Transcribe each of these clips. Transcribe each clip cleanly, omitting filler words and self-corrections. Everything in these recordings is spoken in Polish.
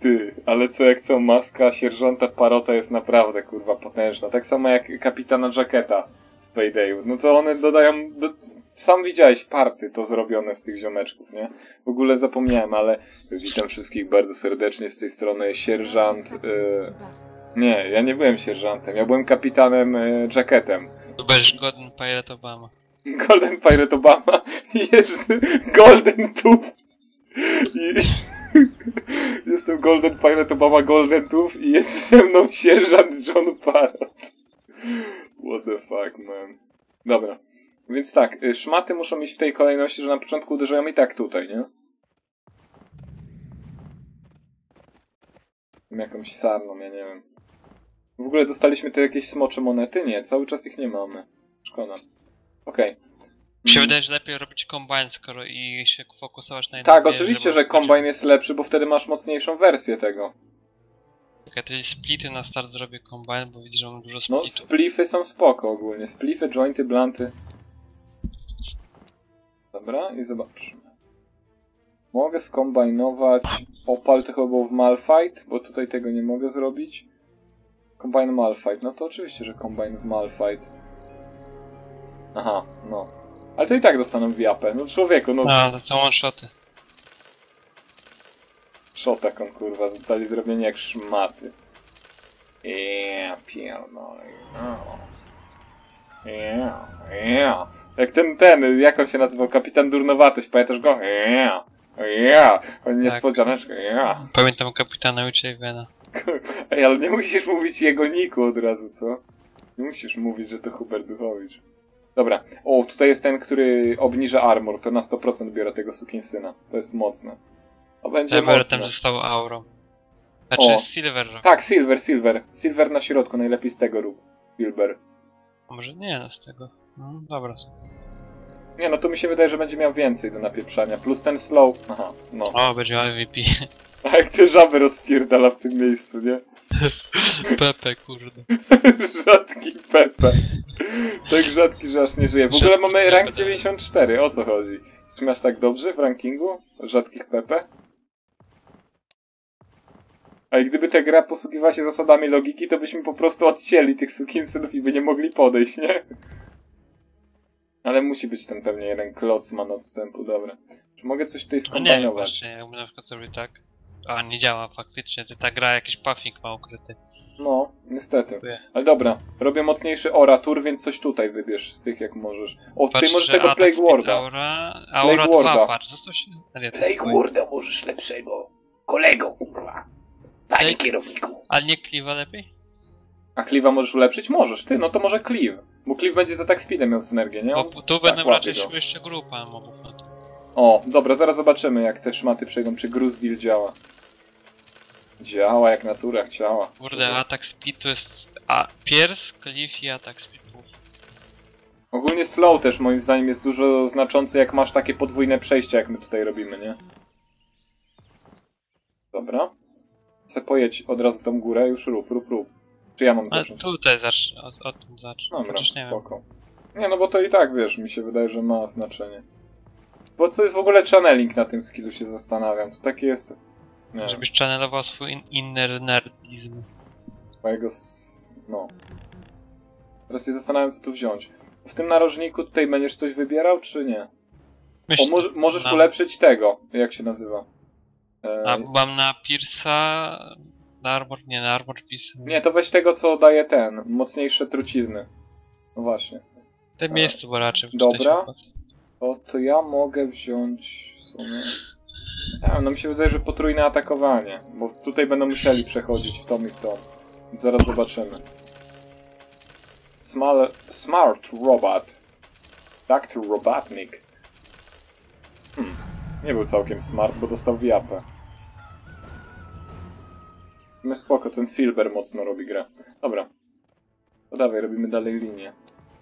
Ty, ale co jak co, maska sierżanta Parota jest naprawdę kurwa potężna. Tak samo jak kapitana Jacketa w Paydayu. No to one dodają... Sam widziałeś party to zrobione z tych ziomeczków, nie? W ogóle zapomniałem, ale witam wszystkich bardzo serdecznie z tej strony sierżant... Nie, ja nie byłem sierżantem, ja byłem kapitanem Jacketem. To będziesz Golden Pirate Obama. Golden Pirate Obama jest Golden Tooth. Jestem Golden Pirate Obama Golden Tooth i jest ze mną sierżant John Parrot. What the fuck, man. Dobra. Więc tak, szmaty muszą iść w tej kolejności, że na początku uderzają i tak tutaj, nie? Jakąś sarną, ja nie wiem. W ogóle dostaliśmy te jakieś smocze monety? Nie, cały czas ich nie mamy. Szkoda. Okej. Mi się wydaje, że lepiej robić kombine, skoro i się fokusować na jedną. Tak, oczywiście, że kombine jest lepszy, bo wtedy masz mocniejszą wersję tego. Ja te splity na start zrobię kombine, bo widzę, że mam dużo No, splitów. spliffy są spoko ogólnie. Spliffy, jointy, blunty. Dobra, i zobaczmy. Mogę skombinować opal, to chyba było w Malphite, bo tutaj tego nie mogę zrobić. Combine Malphite, no to oczywiście, że combine w Malphite. Aha, no. Ale to i tak dostaną w japę. No człowieku, no... A, to są one-shoty. Shotakon, kurwa, zostali zrobieni jak szmaty. Pierdolę. Jak ten, jak on się nazywał? Kapitan Durnowatość, pamiętasz go? Niespodzianeczka, Pamiętam kapitana Witchavena. Ej, ale nie musisz mówić jego niku od razu, co? Nie musisz mówić, że to Hubert Duchowicz. Dobra. O, tutaj jest ten, który obniża armor. To na 100% biorę tego sukinsyna. To jest mocne. To będzie mocne. Tam został aurą. Znaczy Silver Rock. Tak, Silver. Silver na środku, najlepiej z tego rób. Silver. A może nie, no z tego. No, dobra. Nie, no to mi się wydaje, że będzie miał więcej do napieprzania. Plus ten slow. Aha, no. O, będzie miał MVP. A jak te żaby rozpierdala w tym miejscu, nie? Pepe, kurde. Rzadki Pepe. Tak rzadki, że aż nie żyje. W ogóle mamy rank 94, o co chodzi? Czy masz tak dobrze w rankingu rzadkich Pepe? A i gdyby ta gra posługiwała się zasadami logiki, to byśmy po prostu odcięli tych sukinsynów i by nie mogli podejść, nie? Ale musi być ten pewnie jeden kloc ma odstępu, dobra. Czy mogę coś tutaj skombinować? No nie wiem właśnie, jakby na przykład zrobił tak. A, nie działa faktycznie, ta gra jakiś puffing ma ukryty. No, niestety. Ale dobra, robię mocniejszy oratur, więc coś tutaj wybierz z tych jak możesz. O, ty możesz tego Plague Warda. Aura 2, patrz, co to się... Plague Warda możesz lepszego. Kolego, kurwa. Panie kierowniku. A nie Cleave'a lepiej? A Cleave'a możesz ulepszyć? Możesz, ty, no to może Cleave. Bo Cleave będzie za tak speedem miał synergię, nie? Bo tu tak, będą raczej jeszcze grupa mobów. No to. O, dobra, zaraz zobaczymy jak te szmaty przejdą, czy Gruzdeal działa. Działa jak natura chciała. Kurde, atak speed to jest... Pierce, Cleave i atak speed. Ogólnie slow też moim zdaniem jest dużo znaczący, jak masz takie podwójne przejścia, jak my tutaj robimy, nie? Dobra. Chcę pojedź od razu tą górę, już rób. Czy ja mam zacząć? Tutaj zacznę, od tym zacznę. Dobra, spoko. Nie, no bo to i tak, wiesz, mi się wydaje, że ma znaczenie. Bo co jest w ogóle channeling na tym skillu, się zastanawiam. To takie jest... Nie Żebyś channelował swój inner nerdizm. Mojego no. Teraz się zastanawiam, co tu wziąć. W tym narożniku tutaj będziesz coś wybierał, czy nie? Myślę, możesz ulepszyć tego. Jak się nazywa? A mam na Pierce'a... Na armor piece. Nie, to weź tego, co daje ten. Mocniejsze trucizny. No właśnie. W tym miejscu, bo raczej... Dobra. To ja mogę wziąć w sumie... No mi się wydaje, że potrójne atakowanie. Bo tutaj będą musieli przechodzić w tom i w tom. Zaraz zobaczymy. Smart Robot. Dr. Robotnik. Nie był całkiem smart, bo dostał w japę. No spoko, ten Silver mocno robi grę. Dobra. To dawaj, robimy dalej linię.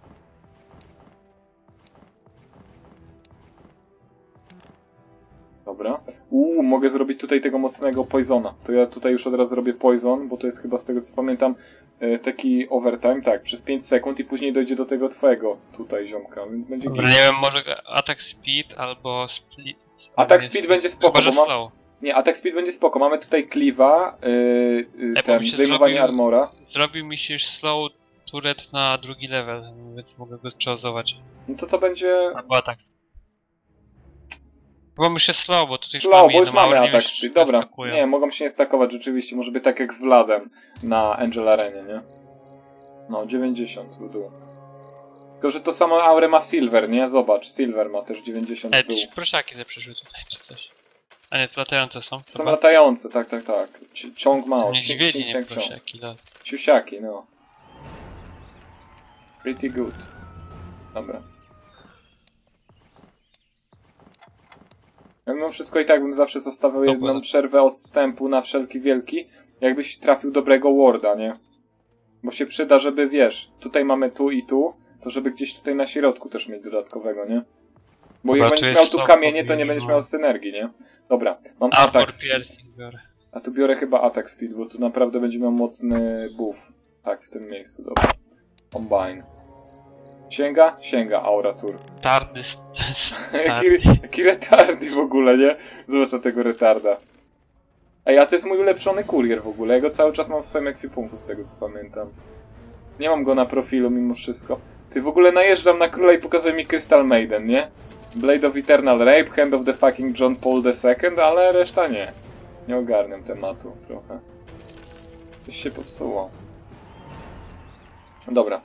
Dobra. Mogę zrobić tutaj tego mocnego Poisona. To ja tutaj już od razu robię Poison, bo to jest chyba z tego co pamiętam taki overtime, tak, przez 5 sekund i później dojdzie do tego twojego tutaj ziomka. Będzie dobra, nie wiem, może atak speed albo split. Atak speed będzie spoko, chyba, bo mam... slow. Nie, attack speed będzie spoko. Mamy tutaj cleave'a, bo ten, mi się zdejmowanie zrobił- armora. Zrobił mi się już slow turret na drugi level, więc mogę go przeozować. No to będzie... Albo atak. Bo mi się slow, bo tutaj już Slow, mamy bo już jedną mamy aurę, attack już speed. Dobra, skakują. nie, mogą się nie stakować rzeczywiście. Może być tak jak z Vladem na Angel Arenie, nie? No, 90 w dół. Tylko, że to samo aurę ma Silver, nie? Zobacz, Silver ma też 90 w dół. Jakieś proszaki zaprzeszyły tutaj, czy coś. A nie, to latające są. Są latające, tak. Ciąg mał. Niedźwiedzi, nie proszaki, Ciusiaki, no. Pretty good. Dobra. Ja mimo wszystko i tak bym zawsze zostawiał jedną przerwę odstępu na wszelki wielki, jakbyś trafił dobrego warda, nie? Bo się przyda, żeby, wiesz, tutaj mamy tu i tu, to żeby gdzieś tutaj na środku też mieć dodatkowego, nie? Bo jak będziesz miał tu kamienie, to nie będziesz miał synergii, nie? Dobra, mam attack speed. A tu biorę chyba attack speed, bo tu naprawdę będzie miał mocny buff. Tak, w tym miejscu, dobra. Combine. Sięga? Sięga, Aura Tour. Tardy. Jaki retardy w ogóle, nie? Zobacz na tego retarda. Ej, a to jest mój ulepszony kurier w ogóle. Ja go cały czas mam w swoim ekwipunku, z tego co pamiętam. Nie mam go na profilu mimo wszystko. Ty w ogóle najeżdżam na króla i pokazuje mi Crystal Maiden, nie? Blade of Eternal Rape, Hand of the fucking John Paul II, ale reszta nie. Nie ogarniam tematu trochę. Coś się popsuło. Dobra.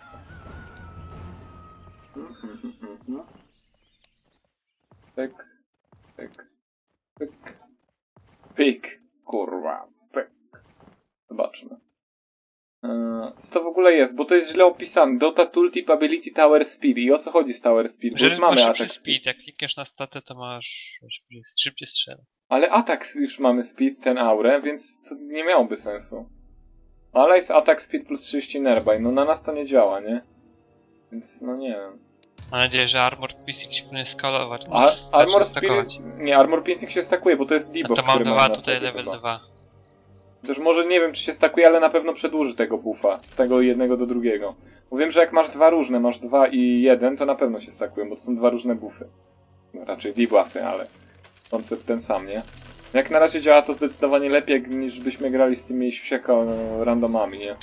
Pyk. Pyk. Pyk. Pyk. Kurwa. Pyk. Zobaczmy. Co to w ogóle jest? Bo to jest źle opisane. Dota Tooltip Ability Tower Speed. I o co chodzi z Tower Speed? Bo już mamy attack speed. Jak klikniesz na statę, to masz szybciej strzela. Ale atak już mamy speed, ten aurę, więc to nie miałoby sensu. Ale jest attack speed plus 30 nearby. No na nas to nie działa, nie? Więc no nie wiem. Mam nadzieję, że Armor Piercing się powinien skalować. Armor Spirit... Nie, Armor Piercing się stakuje, bo to jest debuff, to mam który dwa na tutaj, sobie level chyba. 2. Też może nie wiem, czy się stakuje, ale na pewno przedłuży tego buffa. Z tego jednego do drugiego. Bo wiem, że jak masz dwa różne, masz 2 i 1, to na pewno się stakują, bo to są dwa różne buffy. No, raczej debuffy, ale koncept ten sam, nie? Jak na razie działa to zdecydowanie lepiej, niż byśmy grali z tymi siusiaka randomami, nie?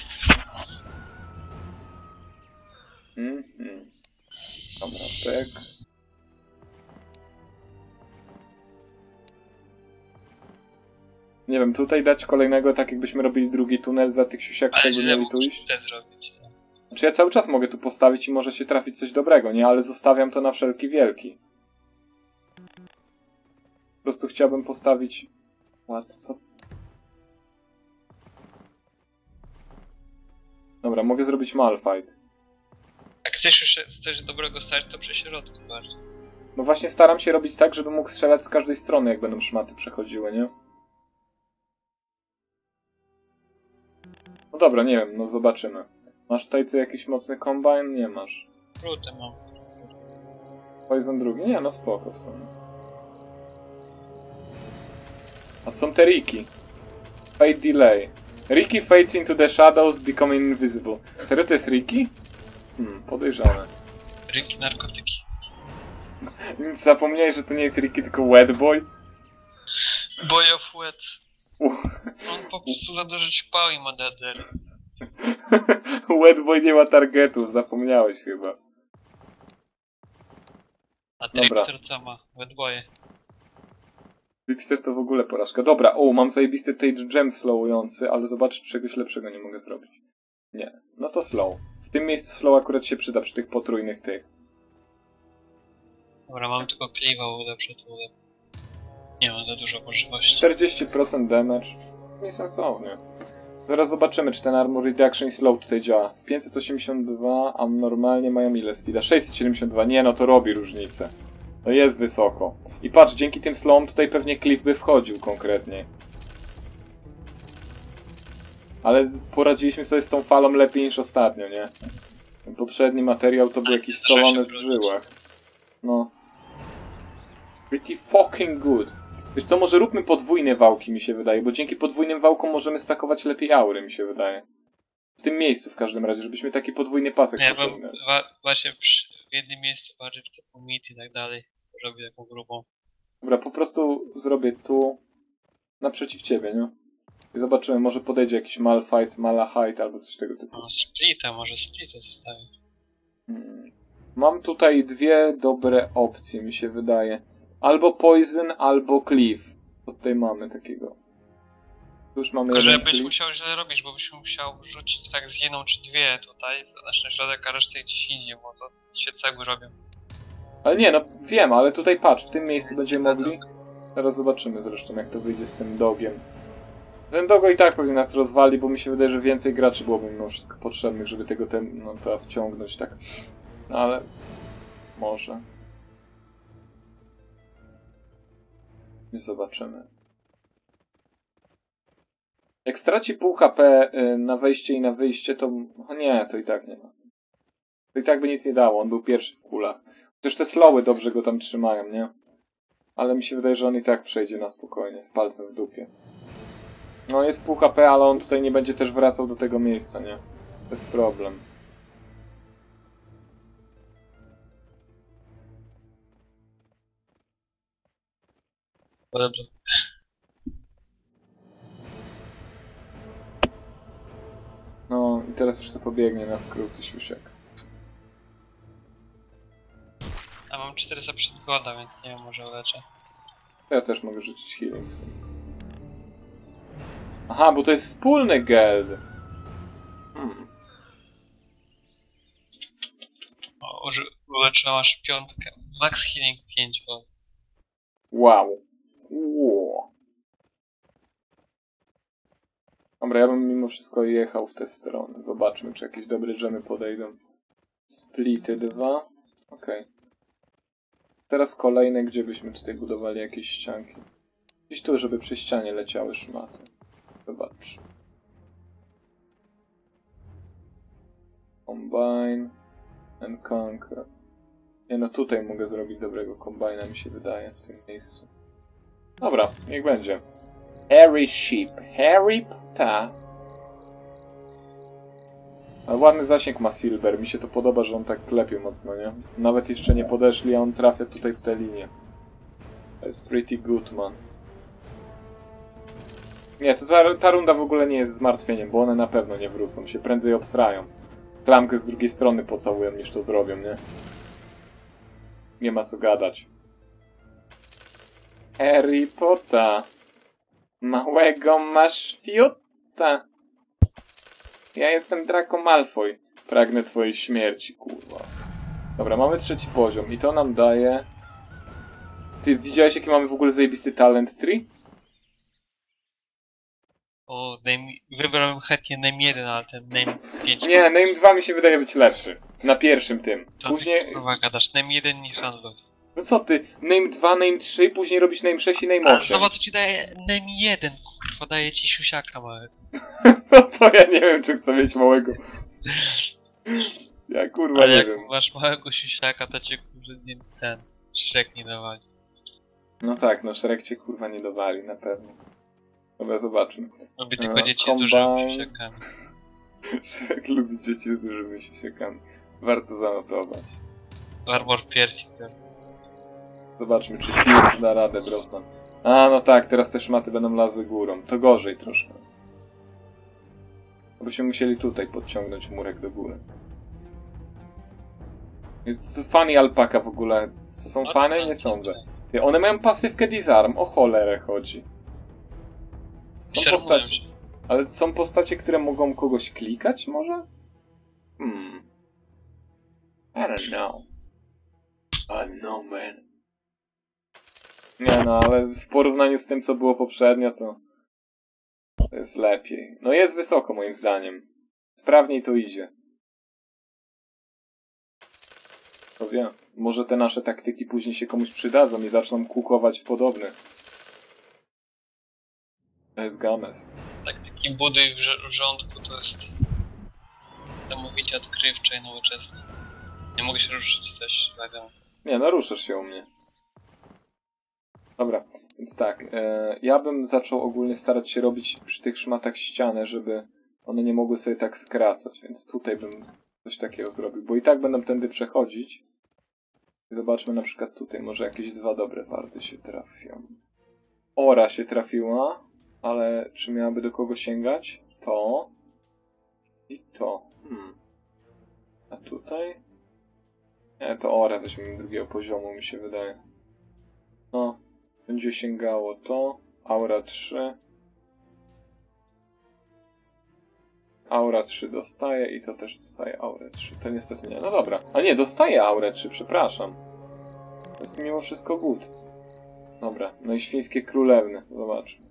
Dobra, tak. Nie wiem, tutaj dać kolejnego, tak jakbyśmy robili drugi tunel dla tych siusiaków, jakby mieli tu iść. Znaczy ja cały czas mogę tu postawić i może się trafić coś dobrego, nie? Ale zostawiam to na wszelki wielki. Po prostu chciałbym postawić... Co? Dobra, mogę zrobić malfight. Jak chcesz już coś dobrego stać, to przy środku bardziej. No właśnie staram się robić tak, żeby mógł strzelać z każdej strony, jak będą szmaty przechodziły, nie? No dobra, nie wiem, no zobaczymy. Masz tutaj co jakiś mocny combine? Nie masz. Rutę mam. Poison drugi? Nie, no spoko w sumie. A są te Riki. Fade delay. Riki fades into the shadows, becoming invisible. Serio to jest Riki? Podejrzane. Riki narkotyki. Zapomniałeś, że to nie jest Riki, tylko Wet Boy? Boy of Wet. On po prostu za dużo ćpał i ma DDR. Wet Boy nie ma targetów, zapomniałeś chyba. A Trickster co ma? Wet Boye. Trickster to w ogóle porażka. Dobra, mam zajebisty tej gem slowujący, ale zobacz, czegoś lepszego nie mogę zrobić. Nie, no to slow. W tym miejscu slow akurat się przyda przy tych potrójnych tych. Dobra, mam tylko cleave'a ulepszę tu. Nie mam za dużo możliwości. 40% damage. Niesensownie. Zaraz zobaczymy, czy ten armor reduction i slow tutaj działa. Z 582, a normalnie mają ile speeda? 672. Nie, no to robi różnicę. No jest wysoko. I patrz, dzięki tym slowom tutaj pewnie cliff by wchodził konkretnie. Ale poradziliśmy sobie z tą falą lepiej niż ostatnio, nie? Ten poprzedni materiał to był jakiś solony z żyłach. No. Pretty fucking good. Wiesz co, może róbmy podwójne wałki, mi się wydaje, bo dzięki podwójnym wałkom możemy stakować lepiej aury, mi się wydaje. W tym miejscu w każdym razie, żebyśmy taki podwójny pasek przeszedł. Właśnie w jednym miejscu bardziej w taką mit i tak dalej. Robię taką grubą. Dobra, po prostu zrobię tu. naprzeciw ciebie, nie? I zobaczymy, może podejdzie jakiś Malachite albo coś tego typu. No, splita, może splita zostawić. Mam tutaj dwie dobre opcje, mi się wydaje. Albo Poison, albo Cleave. Co tutaj mamy takiego? Tu już mamy Tylko, jeden żebyś Cleave. musiał źle robić, bo byś musiał rzucić tak z jedną czy dwie tutaj, znaczy na środek, a resztę gdzieś indziej, bo to się cegły robią. Ale nie, no wiem, ale tutaj patrz, w tym miejscu będziemy mogli. Teraz zobaczymy zresztą, jak to wyjdzie z tym dogiem. Ten dogo i tak pewnie nas rozwali, bo mi się wydaje, że więcej graczy byłoby mimo wszystko potrzebnych, żeby tego to wciągnąć, tak. No ale... może. Nie zobaczymy. Jak straci pół HP na wejście i na wyjście, to... O nie, to i tak nie ma. To i tak by nic nie dało, on był pierwszy w kulach. Chociaż te slowy dobrze go tam trzymają, nie? Ale mi się wydaje, że on i tak przejdzie na spokojnie, z palcem w dupie. No jest pół HP, ale on tutaj nie będzie też wracał do tego miejsca, nie? To jest problem. Dobrze. No i teraz już sobie pobiegnie na skróty siusiak. A mam 400 przedgoda, więc nie wiem, może uleczę. Ja też mogę rzucić healing w sumie. Aha, bo to jest wspólny geld. O, uleczyłem aż piątkę. Max healing 5, bo... Wow. Wow. Dobra, ja bym mimo wszystko jechał w tę stronę. Zobaczmy, czy jakieś dobre dżemy podejdą. Splity 2. Okej. Teraz kolejne, gdzie byśmy tutaj budowali jakieś ścianki. Gdzieś tu, żeby przy ścianie leciały szmaty. Zobacz. Combine and conquer. Nie no, tutaj mogę zrobić dobrego kombajna, mi się wydaje, w tym miejscu. Dobra, niech będzie. Harry Sheep. Harry ta. Ale ładny zasięg ma Silver, mi się to podoba, że on tak klepie mocno, nie? Nawet jeszcze nie podeszli, a on trafia tutaj w tę linię. To jest pretty good, man. Nie, to ta runda w ogóle nie jest zmartwieniem, bo one na pewno nie wrócą, się prędzej obsrają. Klamkę z drugiej strony pocałują, niż to zrobią, nie? Nie ma co gadać. Harry Potter. Małego masz fiuta. Ja jestem Draco Malfoy. Pragnę twojej śmierci, kurwa. Dobra, mamy trzeci poziom i to nam daje... Ty widziałeś, jaki mamy w ogóle zajebisty talent tree? O, wybrałem chętnie name 1, ale ten name 5... Nie, name 2 mi się wydaje być lepszy. Na pierwszym tym. To Później... ty, kurwa, gadasz, name 1 nie handluj. No co ty? Name 2, name 3, później robisz name 6 i name Ale 8. zobacz, co ci daje name 1, kurwa, daje ci siusiaka małego. No to ja nie wiem, czy chcę mieć małego. Ja kurwa Ale nie jak wiem. masz małego siusiaka, to cię kurwa nie ten Shrek nie dawali. No tak, no Shrek cię kurwa nie dowali, na pewno. Dobra, zobaczmy. Lubię tylko dzieci z dużymi siusiakami. Shrek lubi dzieci z dużymi siusiakami. Warto zanotować. Armor piersi. Zobaczmy, czy Pius da radę, Brosnan. A, no tak, teraz te szmaty będą lazły górą. To gorzej troszkę. Byśmy musieli tutaj podciągnąć murek do góry. Fany alpaka w ogóle. Są fany? Nie sądzę. Ty, one mają pasywkę disarm. O cholerę chodzi. Są postacie. Ale są postacie, które mogą kogoś klikać może? I don't know. I don't know, man. Nie no, ale w porównaniu z tym, co było poprzednio, to jest lepiej. No jest wysoko, moim zdaniem. Sprawniej to idzie. To wiem. Może te nasze taktyki później się komuś przydadzą i zaczną kukować w podobnych. To jest games. Taktyki buduj w rządku to jest niesamowicie odkrywcze i nowoczesne. Nie mogę się ruszyć coś złego. Nie, no ruszasz się u mnie. Dobra, więc tak. Ja bym zaczął ogólnie starać się robić przy tych szmatach ścianę, żeby one nie mogły sobie tak skracać, więc tutaj bym coś takiego zrobił, bo i tak będą tędy przechodzić. I zobaczmy na przykład tutaj, może jakieś dwa dobre warty się trafią. Ora się trafiła. Ale czy miałaby do kogo sięgać? To. I to. A tutaj? Nie, to Orę weźmiemy drugiego poziomu, mi się wydaje. No. Będzie sięgało to. Aura 3. Aura 3 dostaje i to też dostaje Aurę 3. To niestety nie. No dobra. A nie, dostaje Aurę 3, przepraszam. To jest mimo wszystko good. Dobra. No i świńskie królewny. Zobaczmy.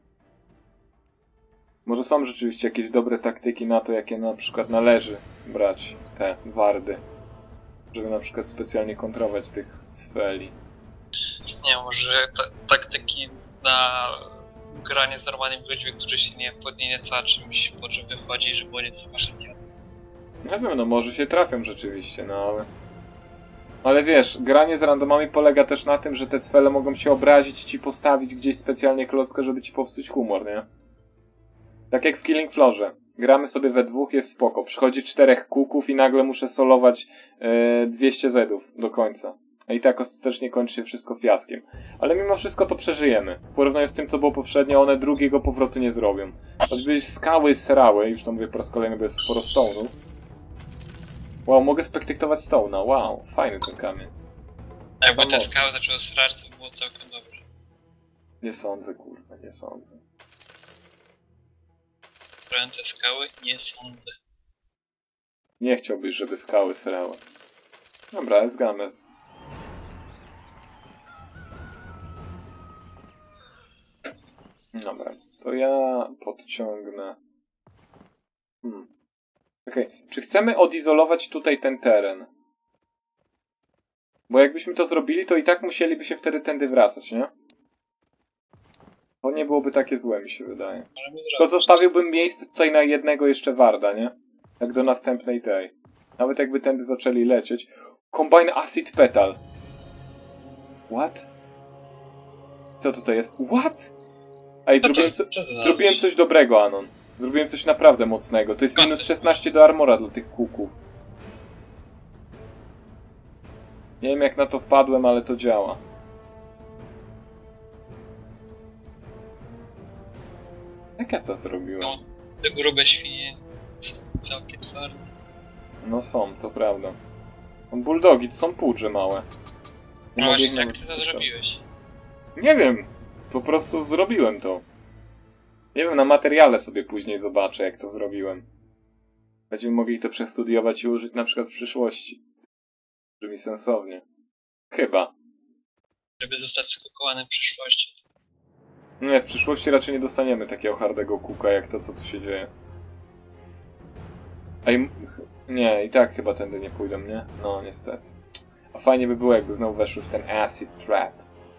Może są rzeczywiście jakieś dobre taktyki na to, jakie na przykład należy brać te wardy. Żeby na przykład specjalnie kontrować tych cweli. Nie, może taktyki na granie z normalnymi ludźmi, którzy się nie podnieca czymś, po czym wychodzi, żeby oni co masz nie. Nie wiem, no może się trafią rzeczywiście, no ale... Ale wiesz, granie z randomami polega też na tym, że te cwele mogą się obrazić i ci postawić gdzieś specjalnie klockę, żeby ci popsuć humor, nie? Tak jak w Killing Floorze. Gramy sobie we dwóch, jest spoko. Przychodzi 4 kuków i nagle muszę solować 200 zedów do końca. A i tak ostatecznie kończy się wszystko fiaskiem. Ale mimo wszystko to przeżyjemy. W porównaniu z tym, co było poprzednio, one drugiego powrotu nie zrobią. Choćby skały srały, już to mówię po raz kolejny, bo jest sporo stone'ów. Wow, mogę spektaktować stone'a. Wow, fajny ten kamień. Jakby te skały zaczęły srać, to było całkiem dobrze. Nie sądzę, kurwa, nie sądzę. Srające skały? Nie sądzę. Nie chciałbyś, żeby skały srały. Dobra, Esgames. Dobra, to ja podciągnę. Okej, czy chcemy odizolować tutaj ten teren? Bo jakbyśmy to zrobili, to i tak musieliby się wtedy tędy wracać, nie? To nie byłoby takie złe, mi się wydaje. Tylko zostawiłbym miejsce tutaj na jednego jeszcze warda, nie? Jak do następnej tej. Nawet jakby tędy zaczęli lecieć. Combine Acid Petal. What? Co tutaj jest? What? Ej, zrobiłem coś dobrego, Anon. Zrobiłem coś naprawdę mocnego. To jest minus 16 do armora dla tych kuków. Nie wiem jak na to wpadłem, ale to działa. Jak ja to zrobiłem? No, te grube świnie są całkiem twarde. No są, to prawda. Bulldogi to są pudże małe. No właśnie, jak ty to zrobiłeś? Nie wiem. Po prostu zrobiłem to. Nie wiem, na materiale sobie później zobaczę, jak to zrobiłem. Będziemy mogli to przestudiować i użyć na przykład w przyszłości. Brzmi sensownie. Chyba. Żeby zostać skokowanym w przyszłości. Nie, w przyszłości raczej nie dostaniemy takiego hardego kuka, jak to, co tu się dzieje. Nie, i tak chyba tędy nie pójdą, nie? No, niestety. A fajnie by było, jakby znowu weszły w ten acid trap.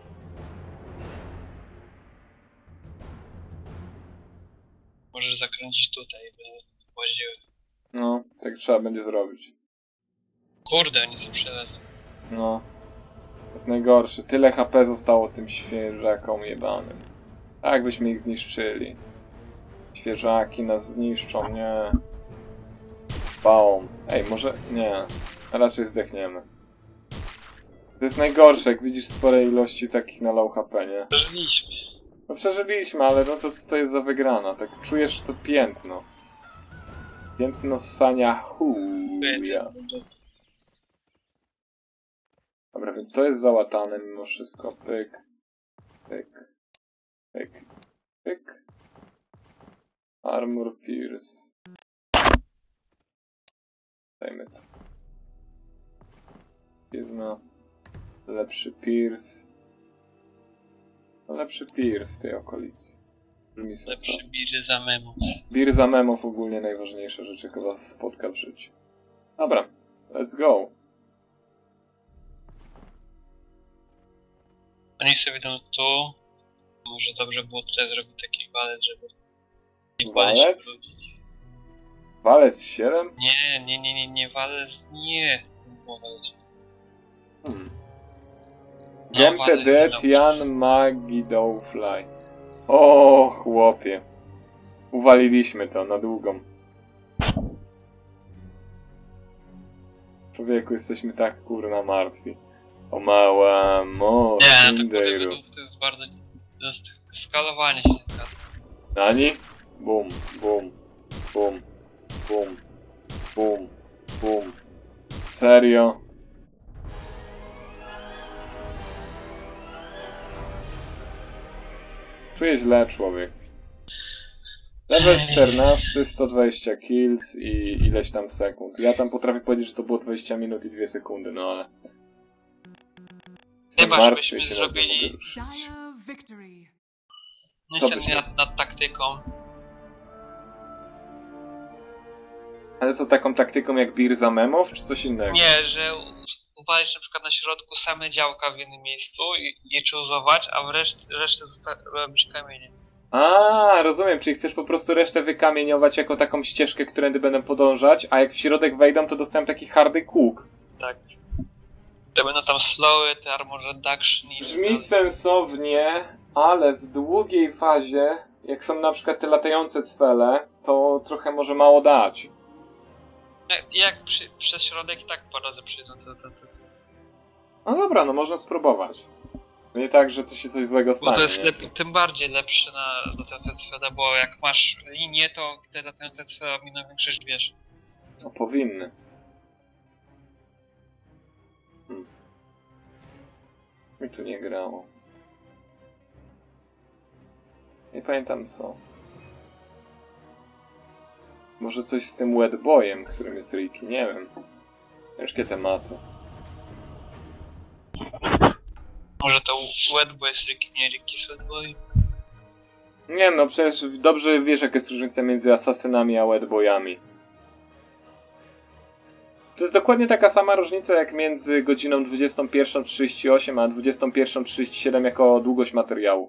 Możesz zakręcić tutaj, by łaziły. No, tak trzeba będzie zrobić. Kurde, oni są przelezą. No. To jest najgorsze. Tyle HP zostało tym świeżakom jebanym. Tak byśmy ich zniszczyli. Świeżaki nas zniszczą, nie. Baum. Ej, może... Nie. Raczej zdechniemy. To jest najgorsze, jak widzisz spore ilości takich na low HP, nie? Przeżyliśmy. No przeżyliśmy, ale no to co to jest za wygrana? Tak czujesz to piętno. Piętno ssania chuja. Dobra, więc to jest załatane mimo wszystko. Pyk. Pyk. Pyk. Pyk. Armor Pierce. Dajmy to. Jest na lepszy Pierce. No lepszy Pierce w tej okolicy. Lepszy bir za memów. Bir za memów ogólnie najważniejsze rzeczy chyba spotka w życiu. Dobra, let's go. Oni sobie idą tu. Może dobrze było tutaj zrobić taki walec, żeby... Walec? Walec 7? Nie, walec, nie. Było walec. Gemte det Jan Magidowfly. O, chłopie. Uwaliliśmy to na długą. Człowieku, jesteśmy tak kurna martwi. O mała mo. Nie, to jest bardzo... To jest skalowanie się nie zgadza. Nani? Bum, bum, bum, bum, bum, bum. Serio? Czuję źle, człowiek. Level 14, 120 kills i ileś tam sekund. Ja tam potrafię powiedzieć, że to było 20 minut i 2 sekundy, no ale... Chyba, martwię żebyśmy się, zrobili... mogę ruszyć. Myślę byśmy- nad taktyką. Ale co, taką taktyką jak Birza memów, czy coś innego? Nie, że uwalić na przykład na środku same działka w jednym miejscu i czuzować, a w resztę robić kamienie. A, rozumiem, czyli chcesz po prostu resztę wykamieniować jako taką ścieżkę, którędy będą podążać, a jak w środek wejdą, to dostają taki hardy kółk. Tak. To będą tam slowy, te armor reduction i... Brzmi sensownie, ale w długiej fazie, jak są na przykład te latające cwele, to trochę może mało dać. Jak przez środek i tak po razy przyjdą te. No dobra, no można spróbować. Nie tak, że to się coś złego Bo stanie. to jest nie? tym bardziej lepsze na latające cwele, bo jak masz linię, to te latające cwele miną większość wież. No powinny. Mi tu nie grało. Nie pamiętam co. Może coś z tym Wetboyem, którym jest Ricky, nie wiem. Ciężkie tematy. Może to Wetboy jest Ricky, nie Ricky z Wetboy. Nie no, przecież dobrze wiesz, jaka jest różnica między asasynami a Wetboyami. To jest dokładnie taka sama różnica jak między godziną 21:38 a 21:37 jako długość materiału.